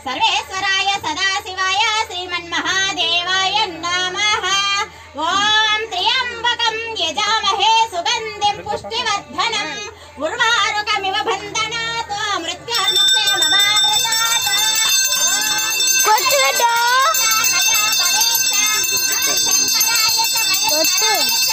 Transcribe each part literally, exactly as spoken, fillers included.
सर्वेश्वराय सदाशिवाय श्रीमन्महादेवाय नमः। ओम त्र्यंबकं यजामहे सुगंधिं पुष्टिवर्धनम् उर्वारुकमिव बन्धनात् मृत्युर्मुक्षयममामृतात्। కొట్టుడో కొట్టు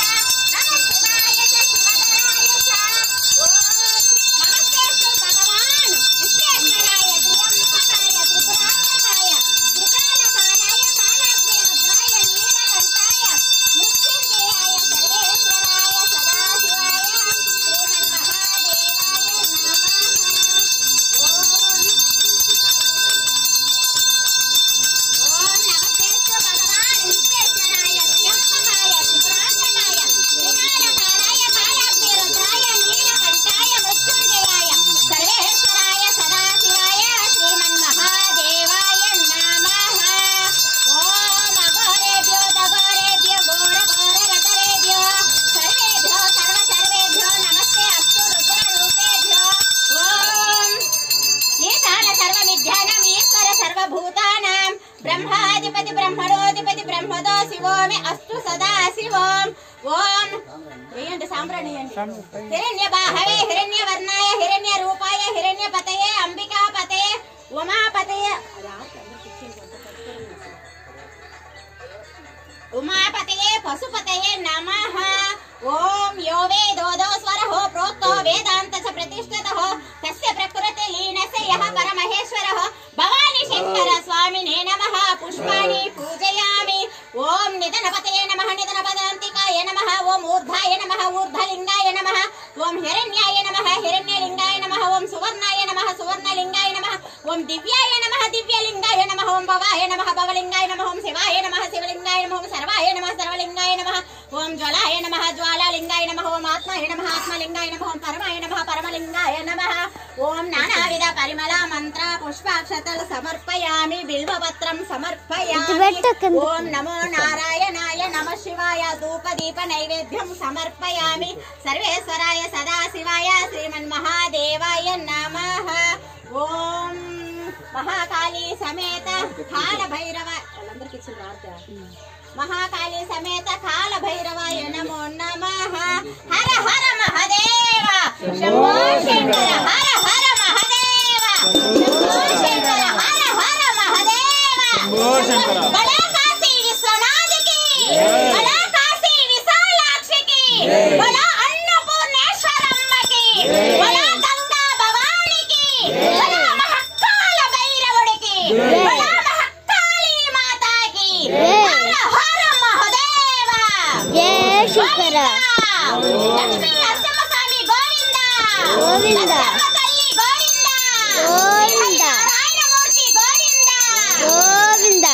ब्रह्माधिपति ब्रह्मणोधिपति ब्रह्मदो शिवो मे अस्तु सदा शिवोम। ओम हिरण्य बाहवे हिरण्य वर्णाय हिरण्य रूपाय हिरण्य पतये अंबिका पतये उमा पतये उमा पतये पशुपतये नमः। ओम यो वेदो स्वरः प्रोक्तो वेदांत च प्रतिष्ठितः तस्य प्रकृति लीनस्य यः परमहेश्वरः भवानी शंकर स्वामिने नमः। पुष्पाणि पूजयामि। ओम निधनपतये नमः निधनपदान्तिकाय नमः। ओम ऊर्ध्वाय नमः ऊर्ध्वलिंगाय नमः। ओम हिरण्याय नमः हिरण्यलिंगाय नमः। ओम सुवर्णाय नमः सुवर्णलिंगाय नमः। ओम दिव्याय नमः दिव्यलिंगाय नमः। ओम भवाय नमः भवलिंगाय नमः। ओम शिवाय नमः शिवलिंगाय नमः। ओम सर्वाय नमः सर्वलिंगाय नमः। ओम ज्वालाय नमः ज्वालालिंगाय नमः। ओम आत्माय नमः आत्मलिंगाय नमः। ओम परमाय नमः परमलिंगाय नमः। ओम नानाविध परिमल मंत्र पुष्पाक्षतल समर्पयामि बिल्वपत्रं समर्पयामि। ओम नमो नारायणाय नमः शिवाय धूप दीप नैवेद्यं समर्पयामि। सर्वेश्वराय सदाशिवाय श्रीमन्महादेवाय नमः। ओम महाकाली समेत काल भैरव महाकाली समेत काल भैरवाय नमो नमः। हर हर महादेव शंभो शंकर हर हर महादेव शंभो शंकर हर हर महादेव बड़ा काशी विश्वनाथ की बड़ा काशी विशालाक्षी की बड़ा अन्नपूर्णेश्वरम्मा की बड़ा गंगा भवानी की बड़ा महाकाल भैरवुడి की बड़ा महाकाली माता की हर हर महादेव जय शंकर लक्ष्मी नरसिंहस्वामी गोविंद गोविंद నరసింహతల్లి గోవింద గోవింద నారాయణమూర్తి గోవింద గోవింద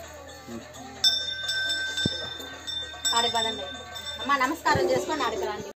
ఆడికి పదండి అమ్మ నమస్కారం చేసుకొని ఆడికి రండి.